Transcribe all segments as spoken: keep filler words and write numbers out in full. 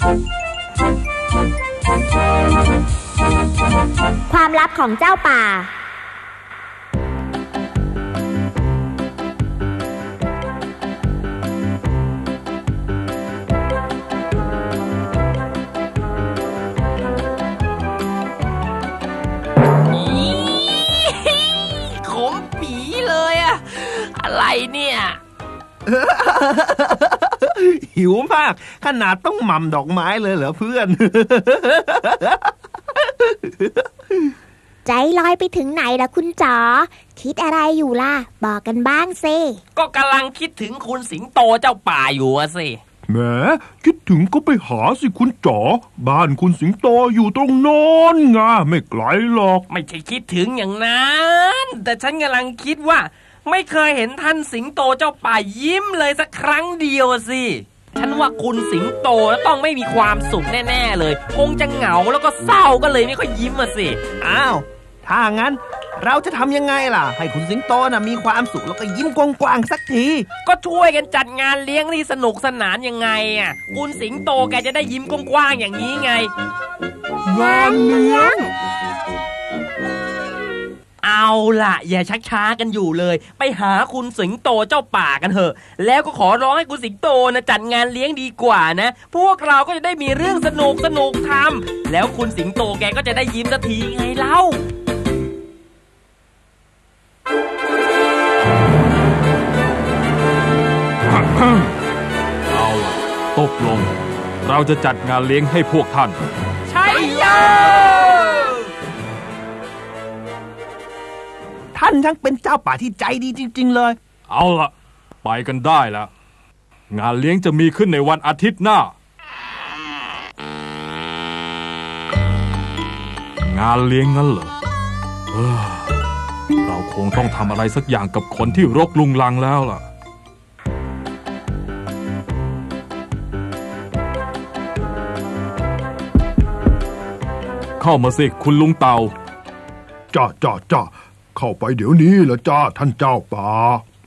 ความลับของเจ้าป่าขมปีเลยอะอะไรเนี่ยหิวมากขนาดต้องหม่ำดอกไม้เลยเหรอเพื่อนใจลอยไปถึงไหนล่ะคุณจ๋อคิดอะไรอยู่ล่ะบอกกันบ้างสิก็กำลังคิดถึงคุณสิงโตเจ้าป่าอยู่อะสิแหมคิดถึงก็ไปหาสิคุณจ๋อบ้านคุณสิงโตอยู่ตรงโน้นไงไม่ไกลหรอกไม่ใช่คิดถึงอย่างนั้นแต่ฉันกำลังคิดว่าไม่เคยเห็นท่านสิงโตเจ้าป่ายิ้มเลยสักครั้งเดียวสิฉันว่าคุณสิงโตต้องไม่มีความสุขแน่ๆเลยคงจะเหงาแล้วก็เศร้าก็เลยไม่ค่อยยิ้มอ่ะสิอ้าวถ้างั้นเราจะทำยังไงล่ะให้คุณสิงโตน่ะมีความสุขแล้วก็ยิ้มกว้างๆสักทีก็ช่วยกันจัดงานเลี้ยงที่สนุกสนานยังไงอ่ะคุณสิงโตแกจะได้ยิ้มกว้างๆอย่างนี้ไงงานเลี้ยงเอาล่ะอย่าชักช้ากันอยู่เลยไปหาคุณสิงโตเจ้าป่ากันเถอะแล้วก็ขอร้องให้คุณสิงโตนะจัดงานเลี้ยงดีกว่านะพวกเราก็จะได้มีเรื่องสนุกสนุกทำแล้วคุณสิงโตแกก็จะได้ยิ้มสักทีไงเล่าเอาล่ะตกลงเราจะจัดงานเลี้ยงให้พวกท่านใช่ยาท่านทั้งเป็นเจ้าป่าที่ใจดีจริงๆเลยเอาล่ะไปกันได้แล้วงานเลี้ยงจะมีขึ้นในวันอาทิตย์หน้างานเลี้ยงงั้นเหรอเออเราคงต้องทำอะไรสักอย่างกับคนที่รกรุงรังแล้วล่ะเข้ามาสิคุณลุงเต่าจ้าจ้าจ้าเข้าไปเดี๋ยวนี้ละจ้าท่านเจ้าป่า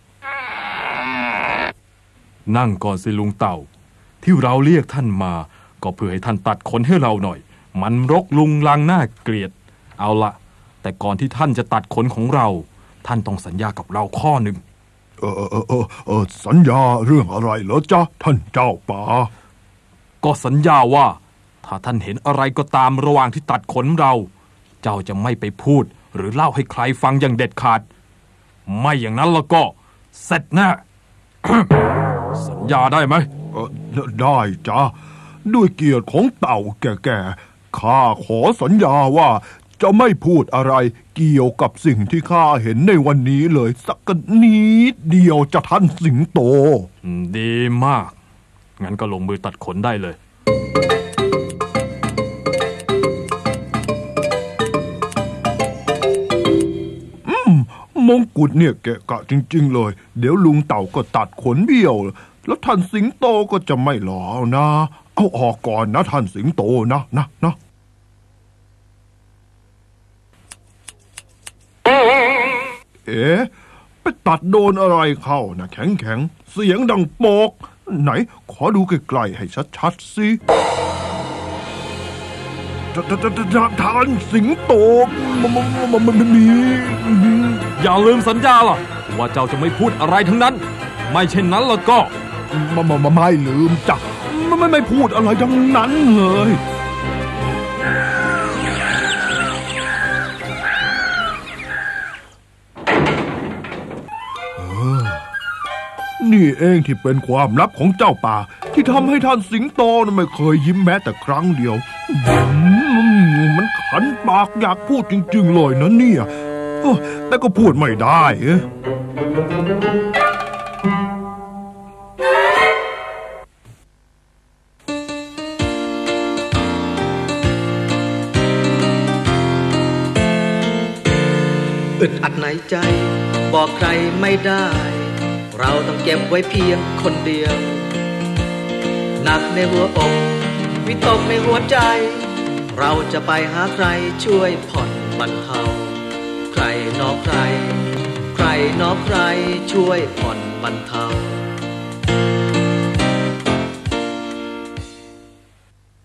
นั่งก่อนสิลุงเต่าที่เราเรียกท่านมาก็เพื่อให้ท่านตัดขนให้เราหน่อยมันรกรุงรังน่าเกลียดเอาละแต่ก่อนที่ท่านจะตัดขนของเราท่านต้องสัญญากับเราข้อหนึ่งเออเออเออเออสัญญาเรื่องอะไรเหรอจ๊ะท่านเจ้าป่าก็สัญญาว่าถ้าท่านเห็นอะไรก็ตามระหว่างที่ตัดขนเราเจ้าจะไม่ไปพูดหรือเล่าให้ใครฟังอย่างเด็ดขาดไม่อย่างนั้นแล้วก็เสร็จแน่ สัญญาได้ไหมเออได้จ้ะด้วยเกียรติของเต่าแก่ๆข้าขอสัญญาว่าจะไม่พูดอะไรเกี่ยวกับสิ่งที่ข้าเห็นในวันนี้เลยสักนิดเดียวจะท่านสิงโตดีมากงั้นก็ลงมือตัดขนได้เลยมงกุฎเนี่ยแกะกะจริงๆเลยเดี๋ยวลุงเต่าก็ตัดขนเบี้ยวแล้วท่านสิงโตก็จะไม่หล่อนะเอาออกก่อนนะท่านสิงโตนะนะนะเอ๊ะไปตัดโดนอะไรเข้านะแข็งๆเสียงดังโปกไหนขอดูใกล้ๆให้ชัดๆสิท่านสิงโตมันมันมีอย่าลืมสัญญาล่ะว่าเจ้าจะไม่พูดอะไรทั้งนั้นไม่เช่นนั้นแล้วก็ไม่ไม่ไม่ลืมจ้ะไม่ไม่ไม่พูดอะไรทั้งนั้นเลยนี่เองที่เป็นความลับของเจ้าป่าที่ทำให้ท่านสิงโตไม่เคยยิ้มแม้แต่ครั้งเดียวมันขันปากอยากพูดจริงๆเลยนะเนี่ยแต่ก็พูดไม่ได้อึดอัดในใจบอกใครไม่ได้เราต้องเก็บไว้เพียงคนเดียวหนักในหัวอกวิตกในหัวใจเราจะไปหาใครช่วยผ่อนบรรเทาใครนอกใครใครนอกใครช่วยผ่อนบรรเทา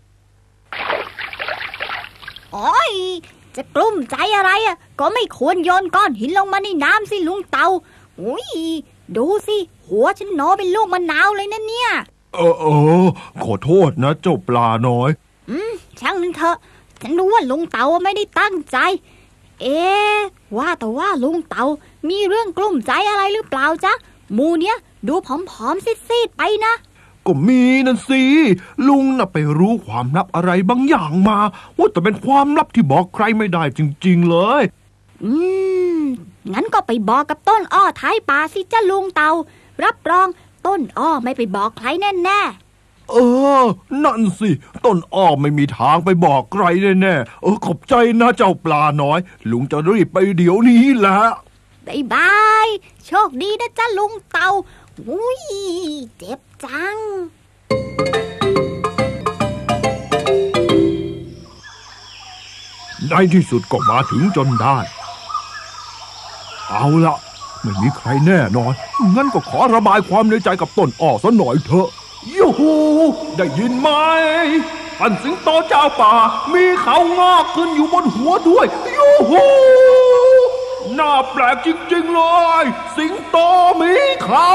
โอ้ยจะกลุ้มใจอะไรอ่ะก็ไม่ควรโยนก้อนหินลงมาในน้ำสิลุงเต่าอุ้ยดูสิหัวฉันโนเป็นลูกมะนาวเลยนะเนี่ยเออเออขอโทษนะเจ้าปลาน้อยอืมช่างมันเถอะฉันรู้ว่าลุงเต่าไม่ได้ตั้งใจเอ๊ะว่าแต่ว่าลุงเต่ามีเรื่องกลุ้มใจอะไรหรือเปล่าจ๊ะหมูเนี้ยดูผอมๆซีดๆไปนะก็มีนั่นสิลุงน่ะไปรู้ความลับอะไรบางอย่างมาว่าแต่เป็นความลับที่บอกใครไม่ได้จริงๆเลยอืมงั้นก็ไปบอกกับต้นอ้อท้ายป่าสิจ้ะลุงเต่ารับรองต้นอ้อไม่ไปบอกใครแน่ๆเออนั่นสิต้นอ้อไม่มีทางไปบอกใครแน่ๆเออขอบใจนะเจ้าปลาน้อยลุงจะรีบไปเดี๋ยวนี้แหละบ๊ายบายโชคดีนะจ้ะลุงเต่าอุ้ยเจ็บจังในที่สุดก็มาถึงจนได้เอาละไม่มีใครแน่นอนงั้นก็ขอระบายความในใจกับต้นอ้อสักหน่อยเถอะยูฮูได้ยินไหมท่านสิงโตเจ้าป่ามีเขางอกขึ้นอยู่บนหัวด้วยยูฮูน่าแปลกจริงๆเลยสิงโตมีเขา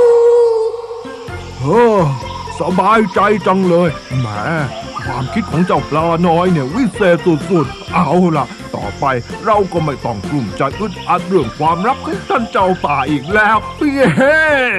เฮ้อสบายใจจังเลยแหมความคิดของเจ้าปลาน้อยเนี่ยวิเศษสุดๆเอาล่ะต่อไปเราก็ไม่ต้องกลุ้มใจอึดอัดเรื่องความลับของท่านเจ้าป่าอีกแล้วเย้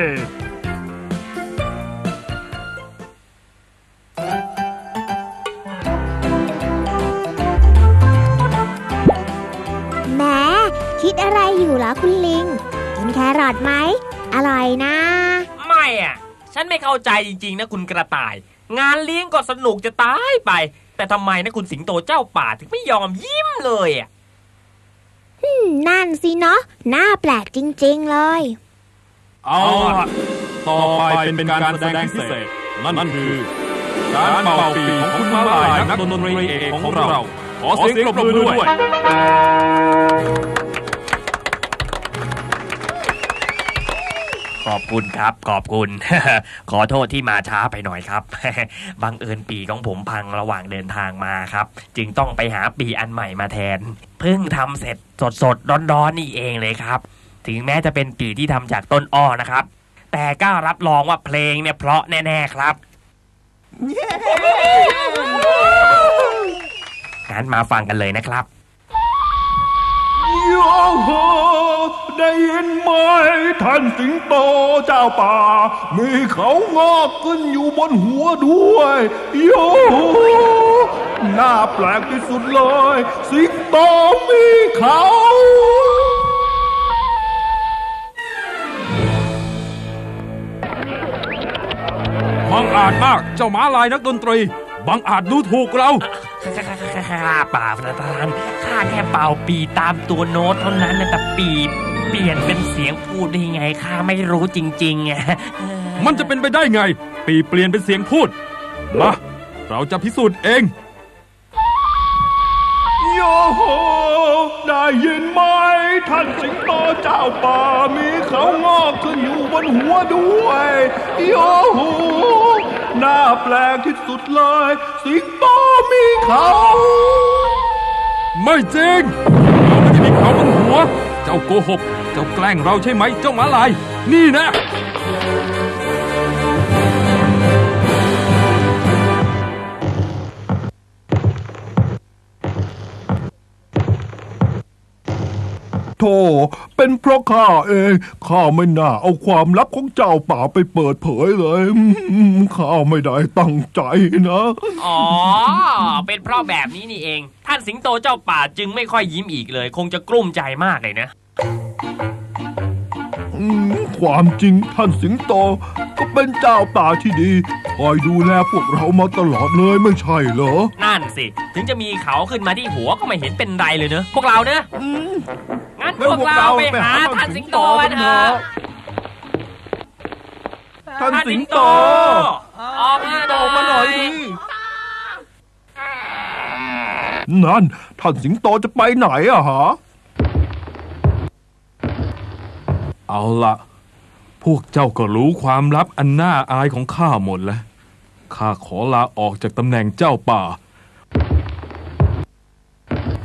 แหมคิดอะไรอยู่ล่ะคุณลิงกินแครอทไหมอร่อยนะไม่อ่ะฉันไม่เข้าใจจริงๆนะคุณกระต่ายงานเลี้ยงก็สนุกจะตายไปแต่ทำไมนะคุณสิงโตเจ้าป่าถึงไม่ยอมยิ้มเลยอ่ะนั่นสิเนาะน่าแปลกจริงๆเลยเอาล่ะต่อไปเป็นการแสดงพิเศษนั่นคือการเป่าปีของคุณม้าลายนักดนตรีเอกของเราขอเสียงปรบมือด้วยขอบคุณครับขอบคุณ ขอโทษที่มาช้าไปหน่อยครับ บังเอิญปีของผมพังระหว่างเดินทางมาครับจึงต้องไปหาปีอันใหม่มาแทนเพิ่งทำเสร็จสดๆร้อนๆนี่เองเลยครับถึงแม้จะเป็นปีที่ทำจากต้นอ้อนะครับแต่กล้ารับรองว่าเพลงเนี่ยเพราะแน่ๆครับงั้นมาฟังกันเลยนะครับโยโฮได้ยินไหมท่านสิงโตเจ้าป่ามีเขางอกขึ้นอยู่บนหัวด้วยโยโฮน่าแปลกที่สุดเลยสิงโตมีเขาบังอาจมากเจ้าม้าลายนักดนตรีบังอาจดูถูกเราข้าเปล่าประธานข้าแค่เป่าปีตามตัวโน้ตเท่านั้นนะแต่ปีเปลี่ยนเป็นเสียงพูดได้ไงข้าไม่รู้จริงๆไงมันจะเป็นไปได้ไงปีเปลี่ยนเป็นเสียงพูดมาเราจะพิสูจน์เองโยโฮได้ยินไหมท่านสิงโตเจ้าป่ามีเขางอกขึ้นอยู่บนหัวด้วยโยโฮน่าแปลกที่สุดเลยสิงโตมีเขาไม่จริงเราไม่ได้มีเขาบนหัวเจ้าโกหกเจ้าแกล้งเราใช่ไหมเจ้าม้าลายนี่นะโธ่เป็นเพราะข้าเองข้าไม่น่าเอาความลับของเจ้าป่าไปเปิดเผยเลยข้าไม่ได้ตั้งใจนะอ๋อเป็นเพราะแบบนี้นี่เองท่านสิงโตเจ้าป่าจึงไม่ค่อยยิ้มอีกเลยคงจะกลุ้มใจมากเลยนะความจริงท่านสิงโตก็เป็นเจ้าป่าที่ดีคอยดูแลพวกเรามาตลอดเลยไม่ใช่เหรอนั่นสิถึงจะมีเขาขึ้นมาที่หัวก็ไม่เห็นเป็นไรเลยเนอะพวกเราเนอะงั้นพวกเราไปหาท่านสิงโตกันเถอะท่านสิงโตออกมาหน่อยดินั่นท่านสิงโตจะไปไหนอะฮะเอาละพวกเจ้าก็รู้ความลับอันน่าอายของข้าหมดแล้วข้าขอลาออกจากตำแหน่งเจ้าป่า